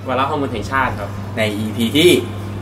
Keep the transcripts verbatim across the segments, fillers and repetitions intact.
วาระฮอร์โมนแห่งชาติครับใน อี พี ที่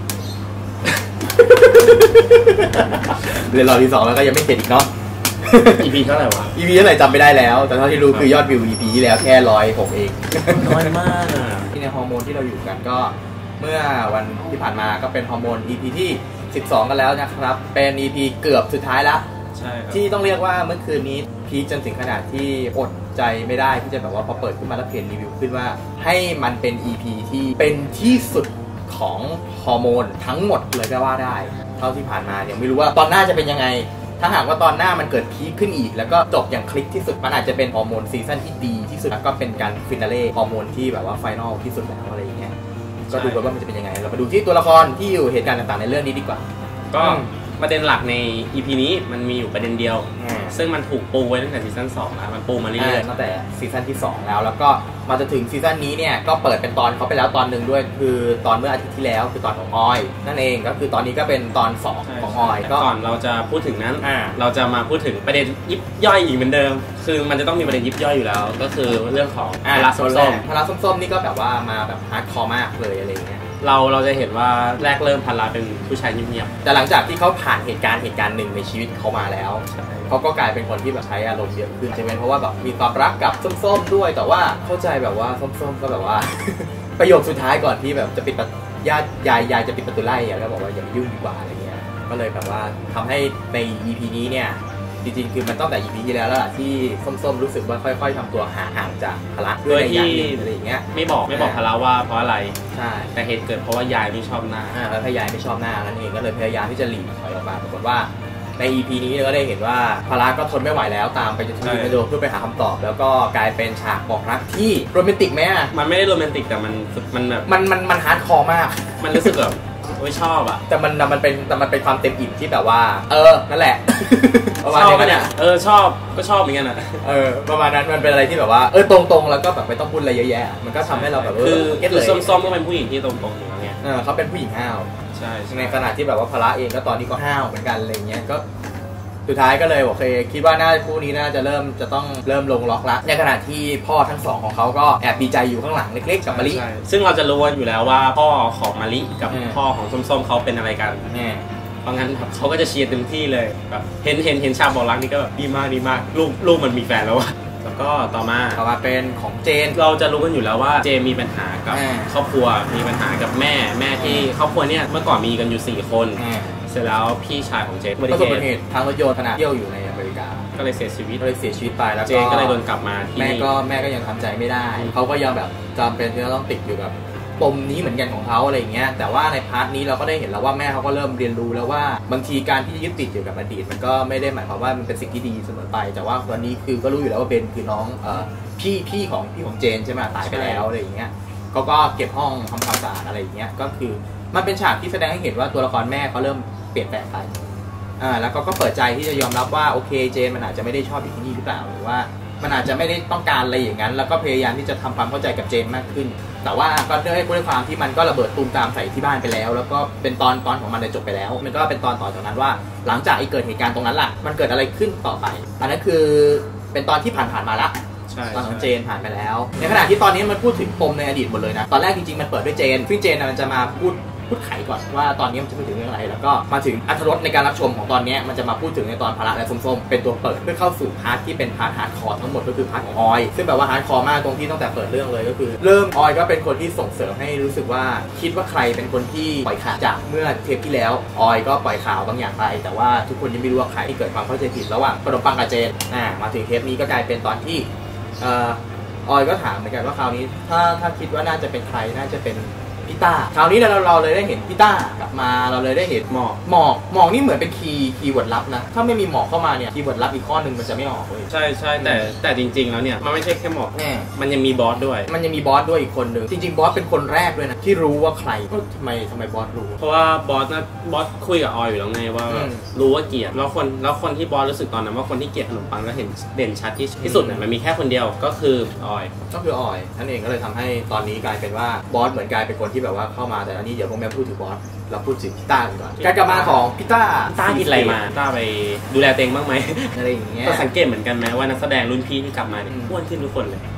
เรียนรอที่สองแล้วก็ยังไม่เสร็จอีกเนาะอี พี เท่าไหร่วะอี พี เท่าไหร่จำไม่ได้แล้วแต่เท่าที่รู้คือยอดวิว อี พี ที่แล้วแค่ร้อยหกเองน้อยมากที่ในฮอร์โมนที่เราอยู่กันก็เมื่อวันที่ผ่านมาก็เป็นฮอร์โมน อี พี ที่สิบสองกันแล้วนะครับเป็น อี พี เกือบสุดท้ายแล้วใช่ครับที่ต้องเรียกว่าเมื่อคืนนี้พีคจนถึงขนาดที่อดใจไม่ได้ที่จะแบบว่าพอเปิดขึ้นมาแล้วเพจรีวิวขึ้นว่าให้มันเป็น อี พี ที่เป็นที่สุดของฮอร์โมนทั้งหมดเลยก็ว่าได้เท่าที่ผ่านมายังไม่รู้ว่าตอนหน้าจะเป็นยังไงถ้าหากว่าตอนหน้ามันเกิดพีคขึ้นอีกแล้วก็จบอย่างคลิกที่สุดมันอาจจะเป็นฮอร์โมนซีซั่นที่ดีที่สุดแล้วก็เป็นการฟินาเล่ฮอร์โมนที่แบบว่าไฟนอลที่สุดแล้วอะไรอย่างเงี้ยก็ดูกันว่ามันจะเป็นยังไงเรามาดูที่ตัวละครที่อยู่เหตุการณ์ต่างๆในเรื่องนี้ดีกว่าก็ประเด็นหลักใน อี พี นี้มันมีอยู่ประเด็นเดียวซึ่งมันถูกปูไว้ตั้งแต่ซีซั่นสองแล้วมันปูมาเรื่อยๆตั้งแต่ซีซั่นที่สองแล้วแล้วก็มาจะถึงซีซั่นนี้เนี่ยก็เปิดเป็นตอนเขาไปแล้วตอนหนึ่งด้วยคือตอนเมื่ออาทิตย์ที่แล้วคือตอนของออยนั่นเองก็คือตอนนี้ก็เป็นตอนสองของออยก็ก่อนเราจะพูดถึงนั้นเราจะมาพูดถึงประเด็นยิบย่อยอีกเหมือนเดิมคือมันจะต้องมีประเด็นยิบย่อยอยู่แล้วก็คือเรื่องของพาราส้มพาราส้มนี่ก็แบบว่ามาแบบฮาร์ดคอร์มากเลยอะไรเงี้ยเราเราจะเห็นว่าแรกเริ่มพาราเป็นผู้ชายเงียบๆแต่หลังจากที่เขาผ่านเหตุการณ์เหตุการณ์หนึ่งในชีวิตเขามาแล้วเขาก็กลายเป็นคนที่แบบใช้อารมณ์เยอะขึ้นใช่ไหมเพราะว่าแบบมีความรักกับส้มๆด้วยแต่ว่าเข้าใจแบบว่าส้มๆก็แบบว่า ประโยคสุดท้ายก่อนที่แบบจะปิดญาติยายยายจะปิดประตูไล่อะก็บอกว่าอย่ายุ่งดีกว่าอะไรเงี้ยก็เลยแบบว่าทำให้ใน อี พี นี้เนี่ยจริงๆคือมันตั้งแต่ อี พี ที่แล้วแล้วล่ะที่ส้มๆรู้สึกว่าค่อยๆทำตัวห่างๆจากพละด้วยที่อะไรอย่างเงี้ยไม่บอกไม่บอกพละว่าเพราะอะไรใช่แต่เหตุเกิดเพราะว่ายายไม่ชอบหน้าแล้วพยายไม่ชอบหน้านั่นเองก็เลยพยายามที่จะหลีกถอยออกมาปรากฏว่าใน อี พี นี้ก็ได้เห็นว่าพละก็ทนไม่ไหวแล้วตามไปจนถึงไปโดนเพื่อไปหาคำตอบแล้วก็กลายเป็นฉากบอกรักที่โรแมนติกไหมอ่ะมันไม่ได้โรแมนติกแต่มันมันแบบมันมันมันฮาร์ดคอร์มากมันรู้สึกแบบโอ้ยชอบอ่ะแต่มันมันเป็นแต่มันเป็นความเต็มอิ่มที่แบบว่าเออนั่นแหละชอบเนี่ยเออชอบก็ชอบเหมือนกันอ่ะเออประมาณนั้นมันเป็นอะไรที่แบบว่าเออตรงๆแล้วก็แบบไม่ต้องพูดอะไรเยอะแยะมันก็ทำให้เราแบบคือคือส้มๆก็เป็นผู้หญิงที่ตรงๆอยู่แล้วไงเออเขาเป็นผู้หญิงห้าวใช่ในขณะที่แบบว่าพละเองก็ตอนนี้ก็ห้าวเหมือนกันอะไรเงี้ยก็สุดท้ายก็เลยโอเคคิดว่าน่าคู่นี้น่าจะเริ่มจะต้องเริ่มลงล็อกละในขณะที่พ่อทั้งสองของเขาก็แอบดีใจอยู่ข้างหลังเล็กๆกับมะลิซึ่งเราจะรู้อยู่แล้วว่าพ่อของมะลิกับพ่อของส้มๆเขาเป็นอะไรกันเพราะงั้นเขาก็จะเชียร์เต็มที่เลยแบบเห็นเห็นเห็นฉากบอกรักนี่ก็แบบดีมากดีมากลูกลูกมันมีแฟนแล้วอะแล้วก็ต่อมาต่อมาเป็นของเจนเราจะรู้กันอยู่แล้วว่าเจนมีปัญหากับครอบครัวมีปัญหากับแม่แม่ที่ครอบครัวเนี่ยเมื่อก่อนมีกันอยู่สี่คนเสร็จแล้วพี่ชายของเจนประสบอุบัติเหตุทางรถยนต์ขณะเที่ยวอยู่ในอเมริกาก็เลยเสียชีวิตก็เลยเสียชีวิตไปแล้วเจนก็เลยโดนกลับมาที่แม่ก็แม่ก็ยังทำใจไม่ได้เขาก็ยังแบบจำเป็นที่จะต้องติดอยู่กับปมนี้เหมือนกันของเขาอะไรเงี้ยแต่ว่าในพาร์ทนี้เราก็ได้เห็นแล้วว่าแม่เขาก็เริ่มเรียนรู้แล้วว่าบางทีการที่ยึดติดอยู่กับอดีตมันก็ไม่ได้หมายความว่ามันเป็นสิ่งที่ดีเสมอไปแต่ว่าวันนี้คือก็รู้อยู่แล้วว่าเบนคือน้องเอ่อพี่พี่ของพี่ของเจนใช่ไหมตายไปแล้วอะไรอย่างเงี้ยเขาก็เก็บห้องทำความสะอาดอะไรอย่างเงี้ยก็คือมันเป็นฉากที่แสดงให้เห็นว่าตัวละครแม่เขาเริ่มเปลี่ยนแปลงไปอ่าแล้วก็ก็เปิดใจที่จะยอมรับว่าโอเคเจนมันอาจจะไม่ได้ชอบอยู่ที่นี่หรือเปล่าหรือว่ามันอาจจะไม่ได้ต้องการอะไรอย่างนั้นแล้วก็พยายามที่จะทำความเข้าใจกับเจนมากขึ้นแต่ว่าก็ด้วยด้วยความที่มันก็ระเบิดตูมตามใส่ที่บ้านไปแล้วแล้วก็เป็นตอนตอนของมันเลยจบไปแล้วมันก็เป็นตอนต่อจากนั้นว่าหลังจากไอ้เกิดเหตุการณ์ตรงนั้นล่ะมันเกิดอะไรขึ้นต่อไปอันนั้นคือเป็นตอนที่ผ่านผ่านมาละตอนของเจนผ่านไปแล้วในขณะที่ตอนนี้มันพูดถึงปมในอดีตหมดเลยนะตอนแรกจริงๆมันเปิดด้วยเจนซึ่งเจนมันจะมาพูดพูดไขก่อนว่าตอนนี้มันจะพูดถึงเรื่องอะไรแล้วก็มาถึงอรรถรสในการรับชมของตอนนี้มันจะมาพูดถึงในตอนพละและส้มๆเป็นตัวเปิดเพื่อเข้าสู่พาร์ทที่เป็นพาร์ทฮาร์ดคอร์ทั้งหมดก็คือพาร์ทของออยซึ่งแบบว่าฮาร์ดคอร์มากตรงที่ตั้งแต่เปิดเรื่องเลยก็คือเริ่มออยก็เป็นคนที่ส่งเสริมให้รู้สึกว่าคิดว่าใครเป็นคนที่ปล่อยข่าวจากเมื่อเทปที่แล้วออยก็ปล่อยข่าวบางอย่างไปแต่ว่าทุกคนยังไม่รู้ว่าใครที่เกิดความเข้าใจผิดระหว่างขนมปังกับเจนอ่ามาถึงเทปนี้ก็กลายเป็นตอนที่เอ่อออยก็ถามเหมือนกันว่าคราวนี้ถ้าถ้าคิดว่าน่าจะเป็นใครน่าจะเป็นพี่ต้าคราวนี้เราเราเลยได้เห็นพี่ต้ากลับมาเราเลยได้เห็นหมอกหมอกหมอกนี่เหมือนเป็นคีย์คีย์เวิร์ดลับนะถ้าไม่มีหมอกเข้ามาเนี่ยคีย์เวิร์ดลับอีกข้อหนึ่งมันจะไม่ออกเลยใช่ใช่แต่แต่จริงๆแล้วเนี่ยมันไม่ใช่แค่หมอกแน่มันยังมีบอสด้วยมันยังมีบอสด้วยอีกคนหนึ่งจริงๆบอสเป็นคนแรกด้วยนะที่รู้ว่าใครทำไมทำไมบอสรู้เพราะว่าบอสนะบอสคุยกับออยอยู่แล้วไงว่ารู้ว่าเกลียดแล้วคนแล้วคนที่บอสรู้สึกตอนนั้นว่าคนที่เกลียดขนมปังแล้วเห็นเด่นชัดที่ที่สุดเนี่ยมันมีแค่คนเดียวก็คือออยก็คือออยนั่นเองก็เลยทำให้ตอนนี้กลายเป็นว่าบอสเหมือนกลายเป็นคนที่แบบว่าเข้ามาแต่อันนี้เดี๋ยวพวกแม่พูดถึงบอสเราพูดถึงพี่ต้าก่อนการกลับมาของพี่ต้าต้ากินอะไรมาต้าไปดูแลตัวเองบ้างไหมอะไรอย่างเงี้ยก็สังเกตเหมือนกันไหมว่านักแสดงรุ่นพี่ที่กลับมาเนี่ยอ้วนขึ้นทุกคนเลย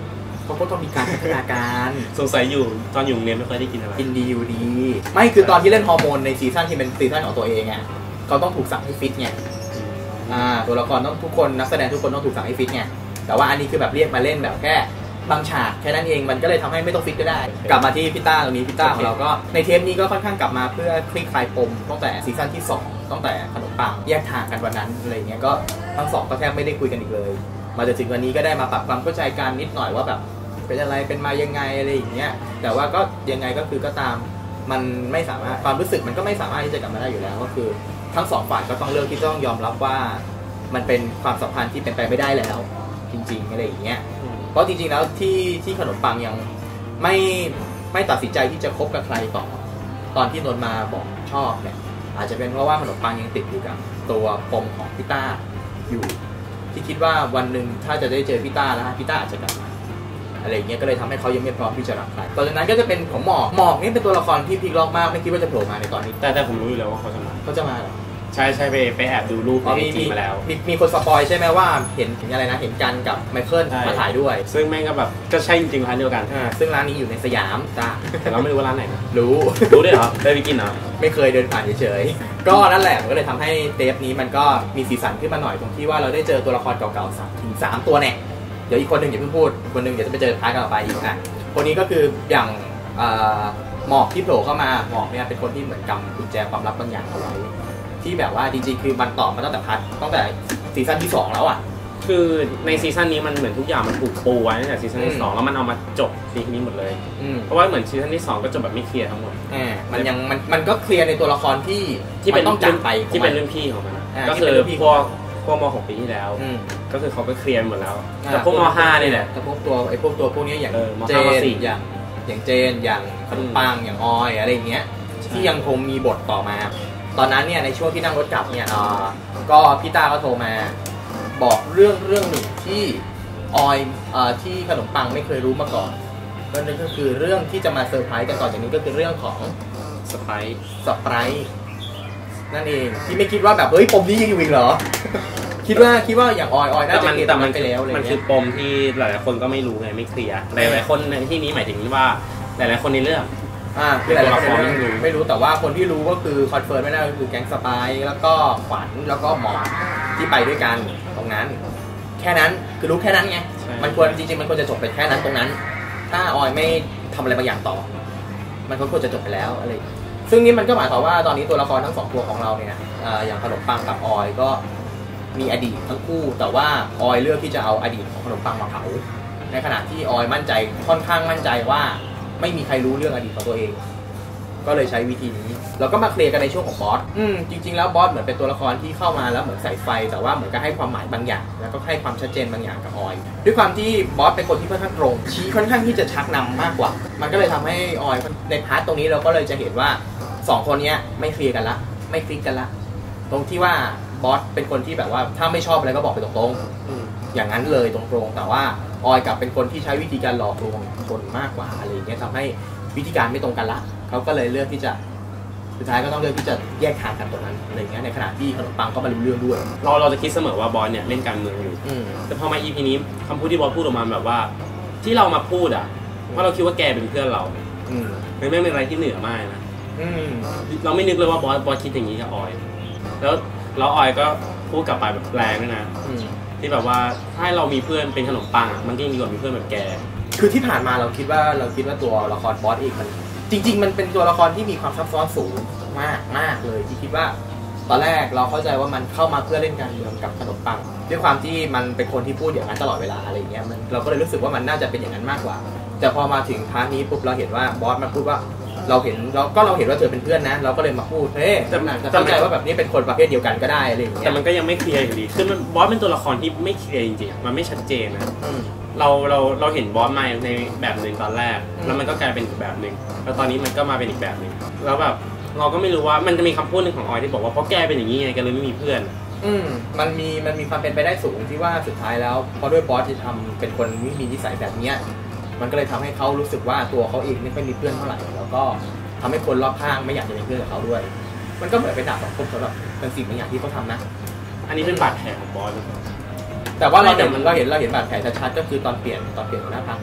เขาก็ต้องมีการพัฒนาการสงสัยอยู่ตอนอยู่โรงเรียนไม่เคยได้กินอะไรกินดีอยู่ดีไม่คือตอนที่เล่นฮอร์โมนในซีซั่นที่เป็นซีซั่นของตัวเองอ่ะเขาต้องถูกสั่งให้ฟิตไงอ่าตัวละครต้องทุกคนนักแสดงทุกคนต้องถูกสั่งให้ฟิตไงแต่ว่าอันนี้คือแบบเรียกมาเล่นแบบแค่บางฉากแค่นั้นเองมันก็เลยทำให้ไม่ต้องฟิตก็ได้กลับมาที่พี่ต้าตรงนี้พี่ต้าของเราก็ในเทปนี้ก็ค่อนข้างกลับมาเพื่อคลี่คลายปมตั้งแต่ซีซั่นที่สองตั้งแต่ขนมปังแยกทางกันวันนั้นอะไรเงี้ยก็ทั้งสองก็แทบไม่ได้คุยกันอีกเลยมาจนถึงวันนี้ก็ได้มาปรับความเข้าใจกันนิดหน่อยว่าแบบเป็นอะไรเป็นมายังไงอะไรอย่างเงี้ยแต่ว่าก็ยังไงก็คือก็ตามมันไม่สามารถความรู้สึกมันก็ไม่สามารถที่จะกลับมาได้อยู่แล้วก็คือทั้งสองฝ่ายก็ต้องเลือกที่ต้องยอมรับว่ามันเป็นความสัมพันธ์ที่เป็นไปไม่ได้แล้วจริงๆอะไรอย่างเงี้ยเพราะจริงๆแล้วที่ที่ขนมปังยังไม่ไม่ตัดสินใจที่จะคบกับใครต่อตอนที่นนมาบอกชอบเนี่ยอาจจะเป็นเพราะว่าขนมปังยังติดอยู่กับตัวปมของพี่ต้าอยู่ที่คิดว่าวันหนึ่งถ้าจะได้เจอพี่ต้าแล้วพี่ต้าอาจจะกลับมาอะไรอย่างเงี้ยก็เลยทำให้เขายังไม่พร้อมที่จะรักใครตอนนั้นก็จะเป็นของหมอกหมอกนี่เป็นตัวละครที่พลิกล็อกมากไม่คิดว่าจะโผล่มาในตอนนี้แต่แต่ผมรู้อยู่แล้วว่าเขาจะมาเขาจะมาเหรอใช่ใช่ไปไปแอบดูรูปในจริงมาแล้วมีมีคนสปอยใช่ไหมว่าเห็นเห็นอะไรนะเห็นกันกับไมเคิลมาถ่ายด้วยซึ่งแม่งก็แบบก็ใช่จริงๆร้านเดียวกันซึ่งร้านนี้อยู่ในสยามจ้าแต่เราไม่รู้ว่าร้านไหนนะรู้รู้ด้วยเหรอได้ไปกินเหรอไม่เคยเดินผ่านเฉยๆก็นั่นแหละก็เลยทำให้เทปนี้มันก็มีสีสันขึ้นมาหน่อยตรงที่ว่าเราได้เจอตัวละครเก่าๆสักถึงสามตัวเนี่ยเดี๋ยวอีกคนหนึ่งอย่าเพิ่งพูดคนหนึ่งเดี๋ยวจะไปเจอท้ายกันต่อไปอีกนะคนนี้ก็คืออย่างหมอกที่โผล่เข้ามาหมอกเนี่ยเป็นคนที่เหมือนกำกุญแจความลับบางอย่างเอาไว้ที่แบบว่าจริงๆคือมันต่อมาตั้งแต่พัทตั้งแต่ซีซั่นที่สองแล้วอ่ะคือในซีซั่นนี้มันเหมือนทุกอย่างมันถูกปูไว้ตั้งแต่ซีซั่นที่สองแล้วมันเอามาจบซีซั่นนี้หมดเลยเพราะว่าเหมือนซีซั่นที่สองก็จบแบบไม่เคลียร์ทั้งหมดมันยังมันมันก็เคลียร์ในตัวละครที่ที่เป็นต้องจากไปที่เป็นเรื่องพี่ของมันก็คือพวกพวกม.หกปีที่แล้วก็คือเขาก็เคลียร์หมดแล้วแต่พวกม.ห้านี่แหละแต่พวกตัวไอ้พวกตัวพวกนี้อย่างเจนอย่างอย่างเจนอย่างขนมปังอย่างออยอะไรเงี้ยที่ยังคงมีบทต่อมาตอนนั้นเนี่ยในช่วงที่นั่งรถกลับเนี่ยก็พี่ต้าก็โทรมาบอกเรื่องเรื่องหนึ่งที่ออยที่ขนมปังไม่เคยรู้มาก่อนนั่นก็คือเรื่องที่จะมาเซอร์ไพรส์กันต่อจากนี้ก็คือเรื่องของสไปร์สไปร์นั่นเองที่ไม่คิดว่าแบบเฮ้ยปมนี้ยังอยู่อีกเหรอคิดว่าคิดว่าอย่างออยออยน่าจะเก็บมันไปแล้วเลยมันคือปมที่หลายๆคนก็ไม่รู้ไงไม่เคลียร์หลายๆคนในที่นี้หมายถึงว่าหลายๆคนในเรื่องอ่าคือหลายๆคนไม่รู้ไม่รู้แต่ว่าคนที่รู้ก็คือคอนเฟิร์มไม่ได้ก็คือแก๊งสไปร์แล้วก็ขวัญแล้วก็หมอที่ไปด้วยกันตรงนั้นแค่นั้นคือรู้แค่นั้นไงมันควรจริงๆมันควรจะจบไปแค่นั้นตรงนั้นถ้าออยไม่ทำอะไรบางอย่างต่อมันก็ควรจะจบไปแล้วอะไรซึ่งนี่มันก็หมายความว่าตอนนี้ตัวละครทั้งสองตัวของเราเนี่ยอย่างขนมปังกับออยก็มีอดีตทั้งคู่แต่ว่าออยเลือกที่จะเอาอดีตของขนมปังมาเผาในขณะที่ออยมั่นใจค่อนข้างมั่นใจว่าไม่มีใครรู้เรื่องอดีตของตัวเองก็เลยใช้วิธีนี้เราก็มาเคลียร์กันในช่วงของบอสอืมจริงๆแล้วบอสเหมือนเป็นตัวละครที่เข้ามาแล้วเหมือนใส่ไฟแต่ว่าเหมือนกับให้ความหมายบางอย่างแล้วก็ให้ความชัดเจนบางอย่างกับออยด้วยความที่บอสเป็นคนที่ค่อนข้างตรงชี้ค่อนข้างที่จะชักนำมากกว่ามันก็เลยทำให้ออยในพาร์ทตรงนี้เราก็เลยจะเห็นว่าสองคนนี้ไม่เคลียร์กันละไม่คลิกกันละตรงที่ว่าบอสเป็นคนที่แบบว่าถ้าไม่ชอบอะไรก็บอกไปตรงๆอย่างนั้นเลยตรงๆแต่ว่าออยกลับเป็นคนที่ใช้วิธีการหลอกลวงคนมากกว่าอะไรอย่างเงี้ยทำให้วิธีการไม่ตรงกันละเขาก็เลยเลือกที่จะสุดท้ายก็ต้องเลือกที่จะแยกทางกันตรงนั้นอะไรเงี้ยในขณะที่ขนมปังก็มารู้เรื่องด้วยเราเราจะคิดเสมอว่าบอสเนี่ยเล่นการเมืองอยู่แต่พอมา อี พี นี้คำพูดที่บอสพูดออกมาแบบว่าที่เรามาพูดอ่ะเพราะเราคิดว่าแกเป็นเพื่อนเรามันไม่เป็นอะไรที่เหนือมากนะเราไม่นึกเลยว่าบอสบอสคิดอย่างนี้กับออยแล้วแล้วออยก็พูดกลับไปแบบแรงด้วยนะที่แบบว่าถ้าเรามีเพื่อนเป็นขนมปังมันก็ยังดีกว่ามีเพื่อนแบบแกคือที่ผ่านมาเราคิดว่าเราคิดว่าตัวละครบอสเองมันจริงๆมันเป็นตัวละครที่มีความซับซ้อนสูงมากมากเลยที่คิดว่าตอนแรกเราเข้าใจว่ามันเข้ามาเพื่อเล่นการเมืองกับขนมปังด้วยความที่มันเป็นคนที่พูดอย่างนั้นตลอดเวลาอะไรเงี้ยมันเราก็เลยรู้สึกว่ามันน่าจะเป็นอย่างนั้นมากกว่าแต่พอมาถึงพาร์ทนี้ปุ๊บเราเห็นว่าบอสมันพูดว่าเราเห็นเราก็เราเห็นว่าเธอเป็นเพื่อนนะเราก็เลยมาพูดเฮ้ยแต่เข้าใจว่าแบบนี้เป็นคนประเภทเดียวกันก็ได้อะไรอย่างเงี้ยแต่มันก็ยังไม่เคลียร์อยู่ดีคือมันบอสเป็นตัวละครที่ไม่เคลียร์จริงๆมันไม่ชัดเจนนะเราเราเราเห็นบอสมาในแบบหนึ่งตอนแรกแล้วมันก็กลายเป็นอีกแบบหนึ่งแล้วตอนนี้มันก็มาเป็นอีกแบบหนึ่งแล้วแบบเราก็ไม่รู้ว่ามันจะมีคำพูดหนึ่งของออยที่บอกว่าเพราะแกเป็นอย่างนี้ไงแกเลยไม่มีเพื่อนอืมมันมีมันมีความเป็นไปได้สูงที่ว่าสุดท้ายแล้วเพราะด้วยบอสที่ทำเป็นคนไม่มีนิสัยแบบนี้มันก็เลยทำให้เขารู้สึกว่าตัวเขาเองไม่ค่อยมีเพื่อนเท่าไหร่แล้วก็ทำให้คนรอบข้างไม่อยากจะเป็นเพื่อนกับเขาด้วยมันก็เหมือนเป็นดาบสองคมสำหรับเป็นสิ่งบางอย่างที่เขาทำนะอันนี้เป็นบาดแผลของบอสแต่ว่าเราเห็นเราเห็นเราเห็นบาดแผลชัดๆก็คือตอนเปลี่ยนตอนเปลี่ยนหัวหน้าพรรคเนี่ย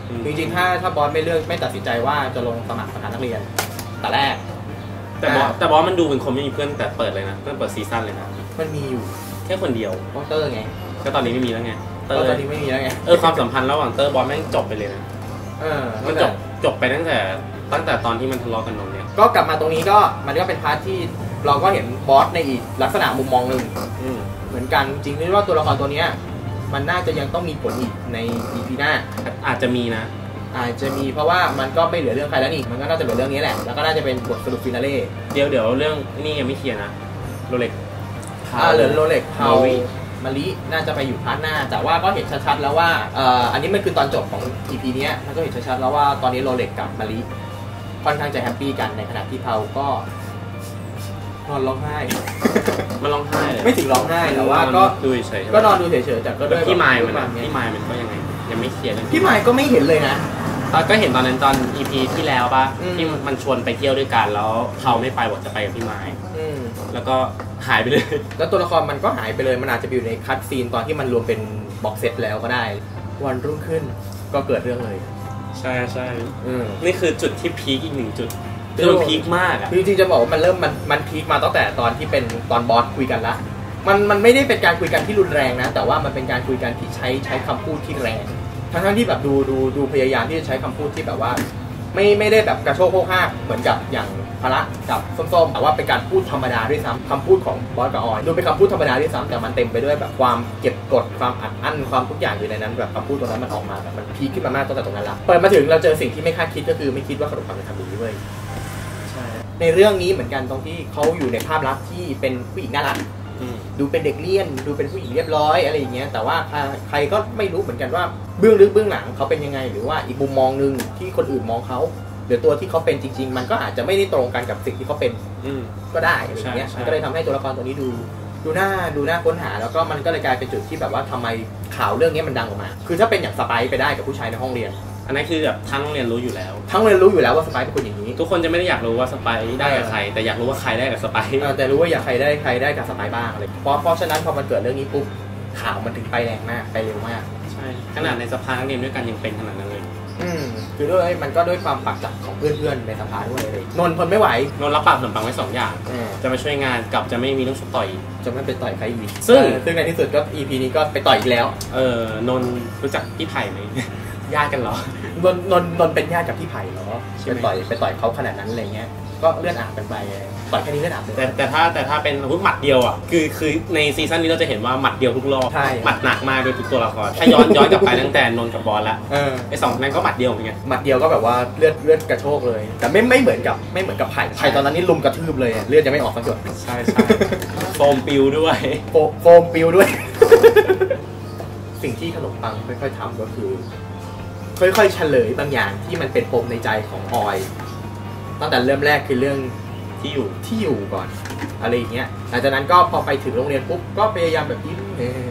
จริงๆถ้าถ้าบอสไม่เลือกไม่ตัดสินใจว่าจะลงสมัครประธานนักเรียนแต่แรกแต่บอสแต่บอสมันดูเป็นคนไม่มีเพื่อนแต่เปิดเลยนะเพื่อนเปิดซีซั่นเลยนะมันมีอยู่แค่คนเดียวเพราะเตอร์ไงก็ตอนนี้ไม่มีแล้วไงเตอร์ตอนนี้ไม่มีแล้วไงเออความสัมพันธ์ระหว่างเตอร์บอสแม่งจบไปเลยนะเออมันจบจบไปตั้งแต่ตั้งแต่ตอนที่มันทะเลาะกันตรงเนี้ยก็กลับมาตรงนี้ก็มันก็เป็นพาร์ทที่เราก็เห็นบอสในอีกลักษณะมุมมองหนึ่งเหมือนกันจริงๆว่าตัวละครตัวนี้มันน่าจะยังต้องมีผลอีกใน อี พี หน้าอาจจะมีนะอาจจะมีเพราะว่ามันก็ไม่เหลือเรื่องใครแล้วนี่มันก็น่าจะเหลือเรื่องนี้แหละแล้วก็น่าจะเป็นบทสรุปฟินาเล่เดี๋ยวเดี๋ยวเรื่องนี่ยังไม่เคลียร์นะโรเล็กอ่าเหลือโรเล็กพาวมาริน่าจะไปอยู่พาร์ทหน้าแต่ว่าก็เห็นชัดๆแล้วว่าอ่าอันนี้มันคือตอนจบของ อี พี นี้มันก็เห็นชัดๆแล้วว่าตอนนี้โรเล็กกับมาริค่อนข้างจะแฮปปี้กันในขณะที่เผาก็นอนร้องไห้มันร้องไห้เลยไม่ถึงร้องไห้แต่ว่าก็ดูเฉยก็นอนดูเฉยๆแต่ก็ด้วยพี่ไมล์มันพี่ไมล์มันก็ยังไงยังไม่เคลียร์พี่ไมล์ก็ไม่เห็นเลยนะก็เห็นตอนนั้นตอน อี พี ที่แล้วป่ะที่มันชวนไปเที่ยวด้วยกันแล้วเขาไม่ไปบอกจะไปกับพี่ไมล์แล้วก็หายไปเลยแล้วตัวละครมันก็หายไปเลยมันอาจจะอยู่ในคัทซีนตอนที่มันรวมเป็นบ็อกเซตแล้วก็ได้วันรุ่งขึ้นก็เกิดเรื่องเลยใช่ใช่นี่คือจุดที่พีคอีกหนึ่งจุดคือมันพีคมากอ่ะจริงๆจะบอกว่ามันเริ่มมันมันพีคมาตั้งแต่ตอนที่เป็นตอนบอสคุยกันละมันมันไม่ได้เป็นการคุยกันที่รุนแรงนะแต่ว่ามันเป็นการคุยกันที่ใช้ใช้คำพูดที่แรงทั้งๆที่แบบดูดูดูพยายามที่จะใช้คำพูดที่แบบว่าไม่ไม่ได้แบบกระโชกโคกห้าเหมือนกับอย่างพละกับส้มๆแต่ว่าเป็นการพูดธรรมดาด้วยซ้ำคำพูดของบอสกับออยดูเป็นคำพูดธรรมดาด้วยซ้ำแต่มันเต็มไปด้วยแบบความเก็บกดความอัดอั้นความทุกอย่างอยู่ในนั้นแบบคำพูดตรงนั้นมันออกมาแบบมันพีคขึ้นมามากตั้งแต่ตรงนั้นละเปิดมาถึงเราเจอสิ่งที่ไม่คาดคิดก็คือไม่คิดว่าขนมปังจะทำอย่างนี้เลยในเรื่องนี้เหมือนกันตรงที่เขาอยู่ในภาพลักษณ์ที่เป็นผู้หญิงน่ารักดูเป็นเด็กเลี้ยนดูเป็นผู้หญิงเรียบร้อยอะไรอย่างเงี้ยแต่ว่าใครก็ไม่รู้เหมือนกันว่าเบื้องลึกเบื้องหลังเขาเป็นยังไงหรือว่าอีกมุมมองนึงที่คนอื่นมองเขาหรือตัวที่เขาเป็นจริงๆมันก็อาจจะไม่ได้ตรงกันกับสิ่งที่เขาเป็นก็ได้อะไรอย่างเงี้ยมันก็เลยทำให้ตัวละครตัวนี้ดูดูน่าดูน่าค้นหาแล้วก็มันก็เลยกลายเป็นจุดที่แบบว่าทำไมข่าวเรื่องนี้มันดังออกมาคือถ้าเป็นอย่างสไปซ์ไปได้กับผู้ชายในห้องเรียนอันนั้นคือแบบทั้งโรงเรียนรู้อยู่แล้วทั้งโรงเรียนรู้อยู่แล้วว่าสไปซ์เป็นคนอย่างนี้ทุกคนจะไม่ได้อยากรู้ว่าสไปซ์ได้กับใครแต่อยากรู้ว่าใครได้กับสไปซ์แต่รู้ว่าอยากใครได้ใครได้กับสไปซ์บ้างอะไรเพราะเพราะฉะนั้นพอมันเกิดเรื่องนี้ปุ๊บข่าวมันถึงไปแรงมากไปเร็วมากใช่ขนาดในสภานักเรียนด้วยกันยังเป็นขนาดนั้นเลยอืมคือด้วยมันก็ด้วยความปักจับของเพื่อนๆในสภาด้วยเลยนนทนไม่ไหวนนรับปากขนมปังไว้สองอย่างจะมาช่วยงานกับจะไม่มีเรื่องชกต่อยจะไม่ไปต่อยใครอีกซึ่งซึ่งในที่สุดก็ อี พี นี้ก็ไปต่อยอีกแล้วเออนนรู้จักพี่ไผ่ไหมญาติกันเหรอนนนนนเป็นญาติกับพี่ไผ่เหรอไปต่อยไปต่อยเขาขนาดนั้นอะไรเงี้ยก็เลื่อนอาบกันไปต่อยแค่นี้เลื่อนอาบแต่แต่ถ้าแต่ถ้าเป็นอาวุธหมัดเดียวอ่ะคือคือในซีซั่นนี้เราจะเห็นว่าหมัดเดียวทุกรอบหมัดหนักมากโดยทุกตัวละครถ้าย้อนย้อนกลับไปตั้งแต่นนกับบอลละไอ้สองนั้นก็หมัดเดียวเหมือนกันหมัดเดียวก็แบบว่าเลือดเลือดกระโชกเลยแต่ไม่ไม่เหมือนกับไม่เหมือนกับไผ่ไผ่ตอนนั้นนี่ลุมกระทืบเลยเลือดยังไม่ออกสักหยดใช่ใช่โฟมปิวด้วยโฟมปิวด้วยสิ่งที่ขนมปังค่อยๆทำก็คือค่อยๆเฉลยบางอย่างที่มันเป็นปมในใจของออยตั้งแต่เริ่มแรกคือเรื่องที่อยู่ที่อยู่ก่อนอะไรอย่างเงี้ยหลังจากนั้นก็พอไปถึงโรงเรียนปุ๊บก็พยายามแบบยิ้ม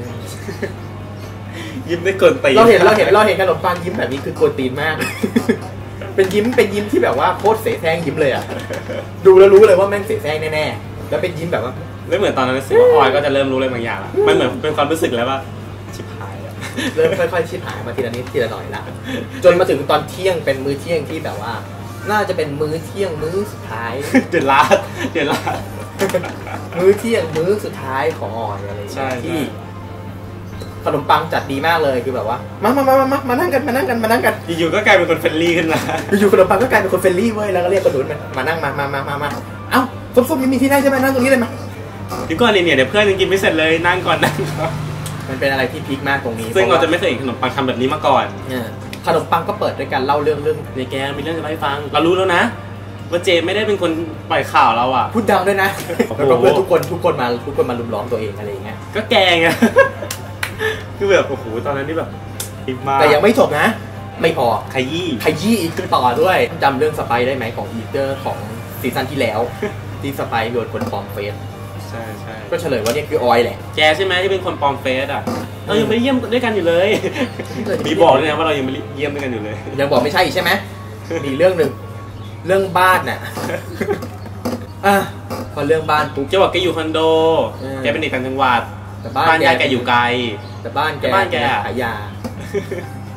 ยิ้มได้เกินตีนเราเห็นเราเห็นเราเห็นขนมปังยิ้มแบบนี้คือกวนตีนมากเป็นยิ้มเป็นยิ้มที่แบบว่าโคตรเสแสร้งยิ้มเลยอ่ะดูแล้วรู้เลยว่าแม่งเสแสร้งแน่ๆแล้วเป็นยิ้มแบบว่าไม่เหมือนตอนนั้นสิว่าออยก็จะเริ่มรู้เลยบางอย่างละมันเหมือนเป็นความรู้สึกแล้วว่าชิบหายเริ่มค่อยๆชิบหายมาทีละนิดทีละหน่อยละจนมาถึงตอนเที่ยงเป็นมื้อเที่ยงที่แบบว่าน่าจะเป็นมื้อเที่ยงมื้อสุดท้ายเดือดร้อนเดือดร้อนมื้อเที่ยงมื้อสุดท้ายของออยอะไรที่ขนมปังจัดดีมากเลยคือแบบว่ามามามามามานั่งกันมานั่งกันมานั่งกันอยู่ๆก็กลายเป็นคนเฟรนลี่ขึ้นมาอยู่ๆขนมปังก็กลายเป็นคนเฟรนลี่เว้ยแล้วก็เรียกคนอื่นมามานั่งมามามามามาเอ้าส้มๆยังมีที่นั่งใช่ไหมนั่งตรงนี้เลยมาพี่ก้อนเนี่ยเดี๋ยวเพื่อนยังกินไม่เสร็จเลยนั่งก่อนนั่งมันเป็นอะไรที่พีคมากตรงนี้ซึ่งเราจะไม่เคยเห็นขนมปังทำแบบนี้มาก่อนขนมปังก็เปิดด้วยการเล่าเรื่องเรื่องในแกมีเรื่องจะให้ฟังเรารู้แล้วนะว่าเจไม่ได้เป็นคนปล่อยข่าวเราอ่ะพูดดังด้วยนะแล้วก็เพื่อนทุกคนทุกคนมาทุกคนมาลุมล้อมตัวเองอะไรอย่างเงี้ยก็แกงอ่ะคือแบบโอ้โหตอนนั้นนี่แบบพีคมากแต่ยังไม่จบนะไม่พอขยี้ขยี้อีกต่อด้วยจำเรื่องสไปได้ไหมของอีเตอร์ของซีซั่นที่แล้วที่สไปโดนคนปลอมเฟซใช่ใช่ก็เฉลยว่านี่คือออยแหละแกใช่ไหมที่เป็นคนปลอมเฟซอ่ะเรายังไม่เยี่ยมด้วยกันอยู่เลยมีบอกด้วยนะว่าเรายังไม่เยี่ยมด้วยกันอยู่เลยยังบอกไม่ใช่ใช่ไหมมีเรื่องหนึ่งเรื่องบ้านน่ะอ่ะพอเรื่องบ้านปุ๊บแกบอกแกอยู่คอนโดแกเป็นเด็กต่างจังหวัดแต่บ้านยายแกอยู่ไกลแต่บ้านแกบ้านแกขายยาใน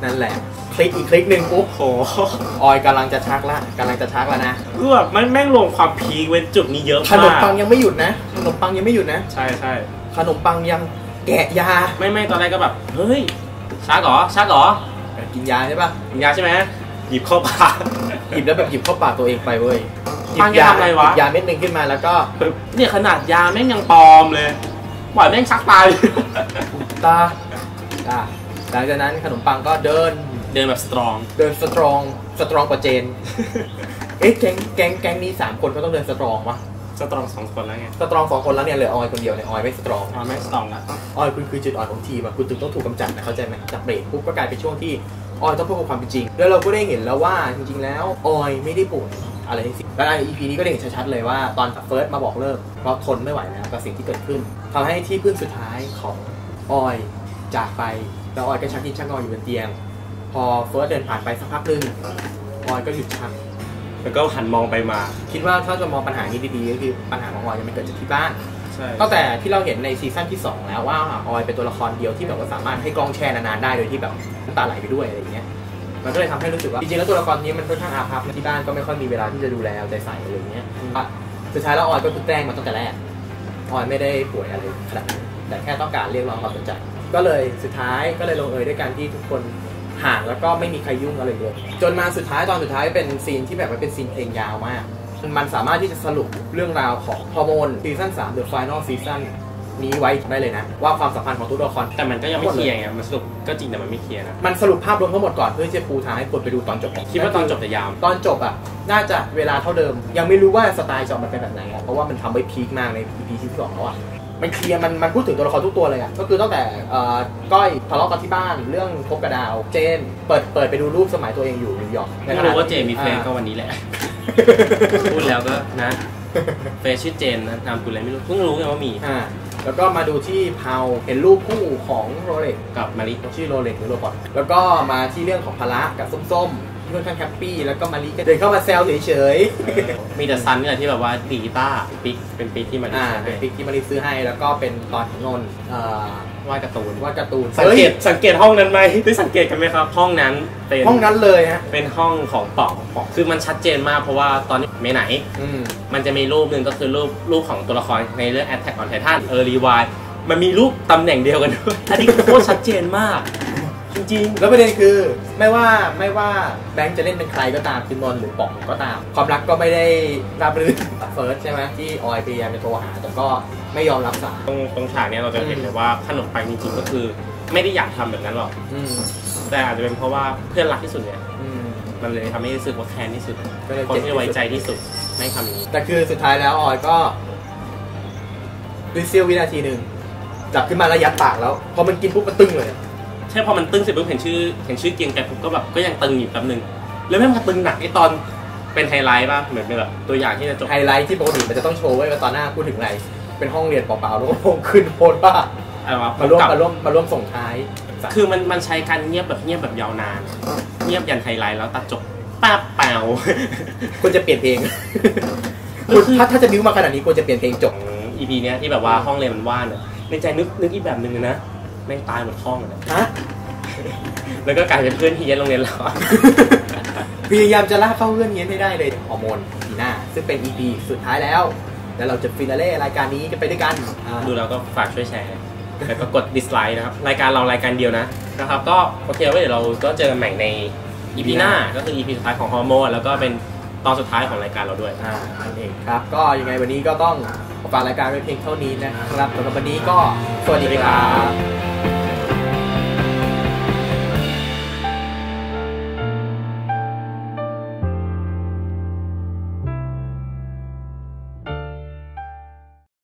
นั่นแหละคลิกอีกคลิกหนึ่งปุ๊บโหออยกำลังจะชักละกำลังจะชักแล้วนะคือแบบมันแม่งลงความพีคเว้นจุดนี้เยอะมากขนมปังยังไม่หยุดนะขนมปังยังไม่หยุดนะใช่ใช่ขนมปังยังแกะยาไม่ไม่ตอนแรกก็แบบเฮ้ยชักเหรอชักเหรอกินยาใช่ป่ะกินยาใช่ไหมหยิบเข้าปากหยิบแล้วแบบหยิบเข้าปากตัวเองไปเว้ยหยิบยาอะไรวะยาเม็ดนึงขึ้นมาแล้วก็เนี่ยขนาดยาแม่งยังปลอมเลยปล่อยแม่งชักตายตาตาหลังจากนั้นขนมปังก็เดินเดินแบบสตรองเดินสตรองสตรองกว่าเจนเอ๊ะแก๊งแก๊งแก๊งนี้สามคนก็ต้องเดินสตรองวะสตรองสองคนแล้วไงสตรองสองคนแล้วเนี่ยเหลือออยคนเดียวเนี่ยออยไม่สตรองออยไม่สตรองละออยคุณคือจุดอ่อนของทีมอะคุณถึงต้องถูกกำจัดนะเข้าใจไหมจากเบรกปุ๊บก็กลายเป็นช่วงที่ออยต้องพูดความเป็นจริงแล้วเราก็ได้เห็นแล้วว่าจริงๆแล้วออยไม่ได้ป่วยอะไรทั้งสิ้นและใน อี พี นี้ก็ได้เห็นชัดๆเลยว่าตอนเฟิร์สมาบอกเลิกเพราะทนไม่ไหวแล้วกับสิ่งที่เกิดขึ้นทำให้ที่พึ่งสุดท้ายของออยจากไปแล้วออยก็ชักดิ้นชักงออยู่บนเตียงพอเฟิร์สเดินผ่านไปสักพักนึงออยก็หยุดชักแล้วก็หันมองไปมาคิดว่าถ้าจะมองปัญหานี้ดีๆก็คือปัญหาของออยยังไม่เกิดจากที่บ้านตั้งแต่ที่เราเห็นในซีซั่นที่สองแล้วว่าออยเป็นตัวละครเดียวที่แบบว่าสามารถให้กล้องแช่นานๆได้โดยที่แบบน้ำตาไหลไปด้วยอะไรอย่างเงี้ยมันก็เลยทำให้รู้สึกว่าจริงๆแล้วตัวละครนี้มันค่อนข้างอาภัพที่บ้านก็ไม่ค่อยมีเวลาที่จะดูแลเอาใจใส่อะไรอย่างเงี้ยสุดท้ายแล้วออยก็คือแกล้งมาตั้งแต่แรกออยไม่ได้ป่วยอะไรขนาดนั้นแต่แค่ต้องการเรียกร้องความสนใจก็เลยสุดท้ายก็เลยลงเอยด้วยการที่ทุกคนห่างแล้วก็ไม่มีใครยุ่งอะไรเลยจนมาสุดท้ายตอนสุดท้ายเป็นซีนที่แบบว่าเป็นซีนเพลงยาวมากมันสามารถที่จะสรุปเรื่องราวของฮอร์โมนซีซั่นสาม The Final Season นี้ไว้ได้เลยนะว่าความสัมพันธ์ของทุกตัวละครแต่มันก็ยังไม่เคลียร์ไงมันสรุปก็จริงแต่มันไม่เคลียร์นะมันสรุปภาพรวมทั้งหมดก่อนเพื่อจะปูทางให้คนไปดูตอนจบคิดว่าตอนจบจะยาวตอนจบอ่ะน่าจะเวลาเท่าเดิมยังไม่รู้ว่าสไตล์จะออกมาเป็นแบบไหนเพราะว่ามันทำไว้พีคมากใน อี พี ที่สองแล้วอ่ะมันเคลียร์มันมันพูดถึงตัวละครทุกตัวเลยอ่ะก็คือตั้งแต่ก้อยทะเลาะกันที่บ้านเรื่องพบกระดาวเจนเปิดเปิดไปดูรูปสมัยตัวเองอยู่นิวยอร์กไม่รู้ว่าเจนมีแฟนก็วันนี้แหละพูดแล้วก็นะแฟนชื่อเจนนะนามกุลอะไรไม่รู้เพิ่งรู้ไงว่ามีอ่าแล้วก็มาดูที่พาวเห็นรูปคู่ของโรเล็กกับมาริชื่อโรเล็กหรือโรบอทแล้วก็มาที่เรื่องของพละกับส้มๆค่อนข้างแฮปปี้แล้วก็มาริก็เดินเข้ามาแซวเฉยๆมีแต่ซันเนี่ยที่แบบว่าดีกีตาร์ปิ๊กเป็นปิ๊กที่มาริซื้อให้เป็นปิ๊กที่มาริซื้อให้แล้วก็เป็นตอนของนนท์วาดการ์ตูนวาดการ์ตูนสังเกตสังเกตห้องนั้นไหมได้สังเกตกันไหมครับห้องนั้นเป็นห้องนั้นเลยฮะเป็นห้องของป๋องคือมันชัดเจนมากเพราะว่าตอนนี้เมไหนมันจะมีรูปหนึ่งก็คือรูปรูปของตัวละครในเรื่อง Attack on Titan เออรีวายมันมีรูปตำแหน่งเดียวกันด้วยอันนี้โคตรชัดเจนมากจริงๆแล้วประเด็นคือไม่ว่าไม่ว่าแบงค์จะเล่นเป็นใครก็ตามคือนนท์หรือป๋องก็ตามความรักก็ไม่ได้ราบรื่นเฟิร์สใช่ไหมที่ออยพยายามจะโทรหาแต่ก็ไม่ยอมรับสายตรงตรงฉากนี้เราจะเห็นเลยว่าขนมปังจริงๆก็คือไม่ได้อยากทำแบบนั้นหรอกแต่อาจจะเป็นเพราะว่าเพื่อนรักที่สุดเนี่ยมันเลยทำให้รู้สึกว่าแค้นที่สุดคนที่ไว้ใจที่สุดไม่ทำนี้แต่คือสุดท้ายแล้วออยก็ด้วยเสี้ยววินาทีหนึ่งจับขึ้นมาแล้วยัดปากแล้วพอมันกินปุ๊บมันตึงเลยใช่พอมันตึงเสร็จปุ๊บเห็นชื่อเห็นชื่อเกียงแกปุ๊บก็แบบก็ยังตึงอยู่แป๊บนึงแล้วแม่งมาตึงหนักไอ้ตอนเป็นไฮไลท์ป่ะเหมือนเป็นแบบตัวอย่างที่จะจบไฮไลท์ที่ปกติมันจะต้องโชว์ไว้ตอนหน้าพูดถึงอะไรเป็นห้องเรียนเปล่าๆแล้วก็ขึ้นโพสป่ะมาร่วมมาร่วมมาร่วมส่งท้ายคือมันมันใช้การเงียบแบบเงียบแบบยาวนานเงียบยันไฮไลท์แล้วตัดจบป้าเปล่าควรจะเปลี่ยนเพลงคุณถ้าถ้าจะบิ้วมาขนาดนี้ควรจะเปลี่ยนเพลงจบอี พี เนี้ยที่แบบว่าห้องเรียนมันว่างในใจนึกนึกอีกแบบนึงเลยนะแม่งตายหมดห้องเลยฮะแล้วก็กลายเป็นเพื่อนเฮียนโรงเรียนเราพยายามจะลากเข้าเพื่อนเฮียนให้ได้เลยฮอร์โมนปีหน้าซึ่งเป็น อี พี สุดท้ายแล้วแล้วเราจะฟินาเล่รายการนี้กันไปด้วยกันดูแล้วก็ฝากช่วยแชร์แล้วก็กดดิสไลค์นะครับรายการเรารายการเดียวนะนะครับก็โอเคไว้เดี๋ยวเราก็เจอกันใหม่ใน อี พี หน้าก็คือ อี พี สุดท้ายของฮอร์โมนแล้วก็เป็นตอนสุดท้ายของรายการเราด้วยอ่านั่นเองครับก็ยังไงวันนี้ก็ต้องฝากรายการไว้เพียงเท่านี้นะครับสำหรับวันนี้ก็สวัสดีครับ